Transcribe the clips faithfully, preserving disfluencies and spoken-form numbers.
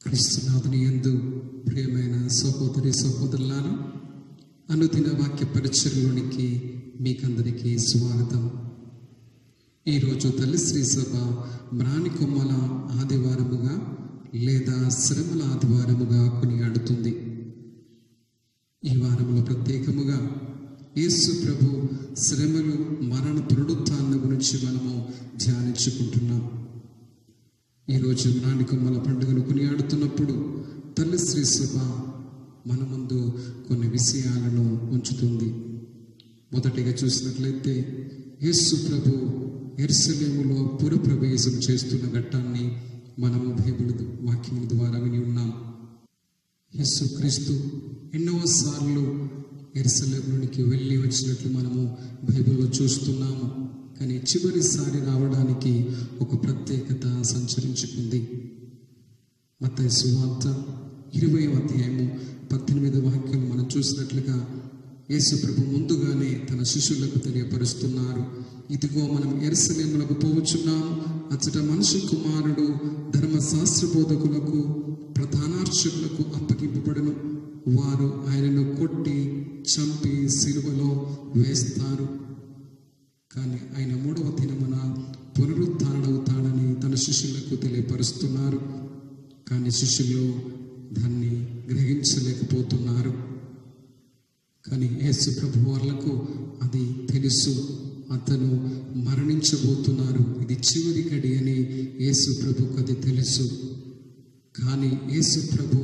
క్రీస్తునాథుని యందు ప్రియమైన సహోదరి సహోదరులారా, అనుదిన వాక్య పరిచర్యలోనికి మీకందరికీ స్వాగతం. ఈరోజు తల్లి శ్రీ సభ మ్రాణికొమ్మల ఆదివారముగా లేదా శ్రమల ఆదివారముగా కొనియాడుతుంది. ఈ వారంలో ప్రత్యేకముగా యేసు ప్రభు శ్రమలు మరణ పునరుత్థానం గురించి మనము ధ్యానించుకుంటున్నాం. ఈరోజు మ్రాణికొమ్మల పండుగను కొనియాడుతున్నప్పుడు తల్లి శ్రీ సభ మన ముందు కొన్ని విషయాలను ఉంచుతుంది. మొదటిగా చూసినట్లయితే యేసు ప్రభు యెరూషలేములో పురప్రవేశం చేస్తున్న ఘట్టాన్ని మనము బైబిల్ వాక్యముల ద్వారా విని ఉన్నాం. యేసు క్రీస్తు ఎన్నోసార్లు యెరూషలేములోనికి వెళ్ళి వచ్చినట్లు మనము బైబిల్లో చూస్తున్నాము. కానీ చివరిసారి రావడానికి ఒక ప్రత్యేకత సంచరించుకుంది. మత్తయి సువార్త ఇరవై అధ్యాయము పద్దెనిమిది వాక్యం మనం చూసినట్లుగా యేసు ప్రభు ముందుగానే తన శిష్యులకు తెలియపరుస్తున్నారు, ఇదిగో మనం యెరూషలేములకు పోవచ్చున్నాము, అచ్చట మనిషి కుమారుడు ధర్మశాస్త్ర బోధకులకు ప్రధానార్చకులకు అప్పగింపబడును, వారు ఆయనను కొట్టి చంపి సిలువలో వేస్తారు, కానీ ఆయన మూడవ దినమున పునరుత్థానుడవుతాడని తన శిష్యులకు తెలియపరుస్తున్నారు. కానీ శిష్యులు దాన్ని గ్రహించలేకపోతున్నారు. కానీ యేసు ప్రభు వాళ్లకు అది తెలుసు, అతను మరణించబోతున్నారు, ఇది చివరి గడి అని యేసు ప్రభుకు అది తెలుసు. కానీ యేసు ప్రభు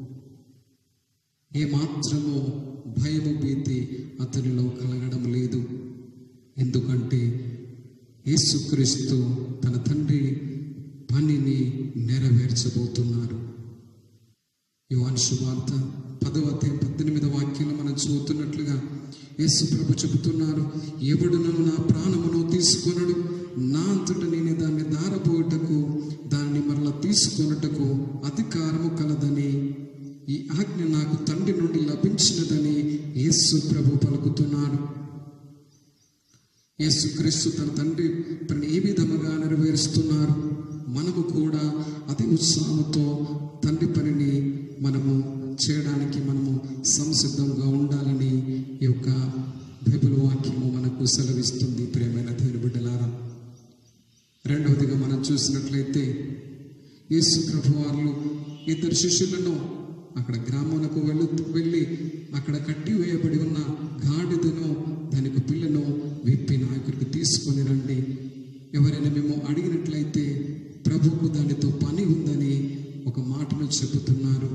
ఏమాత్రము భయము భీతి అతనిలో కలగడం లేదు. ఎందుకంటే యేసుక్రీస్తు తన తండ్రి పనిని నెరవేర్చబోతున్నారు. యోహాను సువార్త పదవ అధ్యాయం పద్దెనిమిదవ వాక్యంలో మనం చదువుతున్నట్లుగా యేసు ప్రభు చెబుతున్నారు, ఎవడును నా ప్రాణమును తీసుకొనడు, నా అంతట నేను దాన్ని దారపోయుటకు దాన్ని మరలా తీసుకొనుటకు అధికారము కలదని, ఈ ఆజ్ఞ నాకు తండ్రి నుండి లభించినదని యేసు ప్రభు పలుకుతున్నారు. యేసుక్రీస్తు తన తండ్రి పని ఏ విధముగా నెరవేరుస్తున్నారు, మనము కూడా అదే ఉత్సాహంతో తండ్రి పనిని మనము చేయడానికి మనము సంసిద్ధంగా ఉండాలని ఈ యొక్క బైబిల్ వాక్యము మనకు సెలవిస్తుంది. ప్రియమైన దేవుని బిడ్డలారా, రెండవదిగా మనం చూసినట్లయితే యేసు ప్రభు వారు ఇద్దరు శిష్యులను అక్కడ గ్రామాలకు వెళ్ళి వెళ్ళి అక్కడ కట్టి వేయబడి ఉన్న గాడిదను దానికి పిల్లను విప్పి నాయకుడికి తీసుకొని రండి, ఎవరైనా మేము అడిగినట్లయితే ప్రభుకు దానితో పని ఉందని ఒక మాటను చెబుతున్నారు.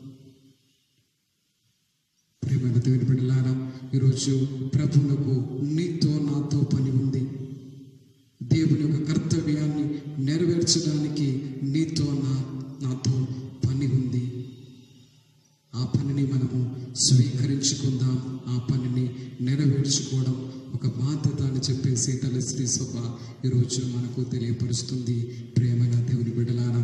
ప్రియమైన దేవుని బిడ్డలారా, ఈరోజు ప్రభువులకు నీతో నాతో పని ఉంది. దేవుని యొక్క కర్తవ్యాన్ని నెరవేర్చడానికి నీతో నా నాతో పని ఉంది. ఆ పనిని మనము స్వీకరించుకుందాం, ఆ పనిని నెరవేర్చుకోవడం ఒక బాధ్యత అని చెప్పేసి తల్లి శ్రీ సభ ఈరోజు మనకు తెలియపరుస్తుంది. ప్రియమైన దేవుని బిడ్డలారా,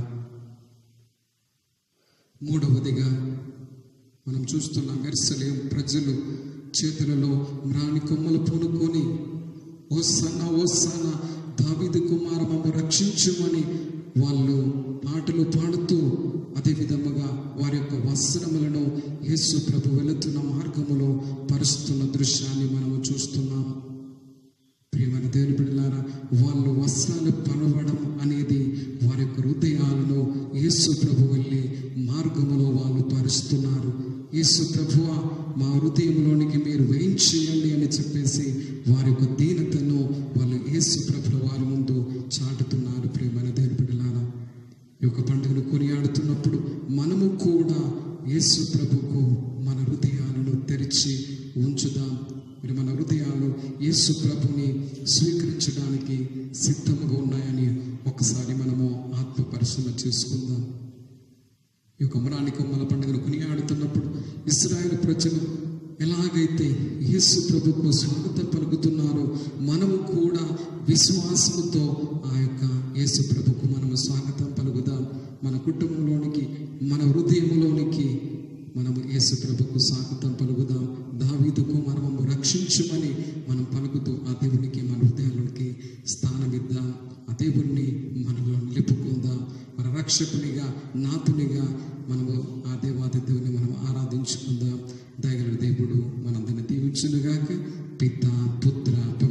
మూడవదిగా మనం చూస్తున్నాం, యెరూషలేము ప్రజలు చేతులలో మ్రాణి కొమ్మలు పూనుకొని ఓసానా ఓసానా దావీదు కుమార మమ్ము రక్షించుమని వాళ్ళు పాటలు పాడుతూ అదే విధముగా వారి యొక్క వస్త్రములను యేసు ప్రభు వెళుతున్న మార్గములో పరుస్తున్న దృశ్యాన్ని మనము చూస్తున్నాం. ప్రియమైన దేవుని బిడ్డలారా, వాళ్ళు వస్త్రాలు పనవడం అనేది వారి యొక్క హృదయాలను యేసు ప్రభు వెళ్ళి మార్గములో వాళ్ళు పరుస్తున్నారు. యేసు ప్రభువా, మా హృదయంలోనికి మీరు వేయించేయండి అని చెప్పేసి వారి యొక్క దీనతను వాళ్ళు యేసు ప్రభుల వారి ముందు చాటుతున్నారు. ప్రియమైన దేవుని బిడ్డలారా, ఈ యొక్క పండుగను కొనియాడుతున్నప్పుడు మనము కూడా యేసు ప్రభుకు మన హృదయాలను తెరిచి ఉంచుదాం. మరి మన హృదయాలు యేసు ప్రభుని స్వీకరించడానికి సిద్ధంగా ఉన్నాయని ఒకసారి మనము ఆత్మ పరిశీలన చేసుకుందాం. ఈ యొక్క మ్రాణి కొమ్మల పండుగను కొనియాడుతున్నప్పుడు ఇశ్రాయేలు ప్రజలు ఎలాగైతే యేసు ప్రభుకు స్వాగతం పలుకుతున్నారో మనము కూడా విశ్వాసముతో ఆ యొక్క యేసు ప్రభుకు మనము స్వాగతం పలుకుదాం. మన కుటుంబంలోనికి, మన హృదయంలోనికి మనము యేసు ప్రభుకు స్వాగతం పలుకుదాం. దావీదుకు మనము రక్షించుమని మనం పలుకుతూ ఆ దేవునికి మన హృదయాలకి స్థానం ఇద్దాం, ఆ దేవుణ్ణి మనలో నిలుపుకుందాం. మన రక్షకునిగా నాతునిగా మనము ఆ దేవాది దేవుని మనం ఆరాధించుకుందాం. దయగల దేవుడు మనందరిని దీవించునుగాక. పిత, పుత్ర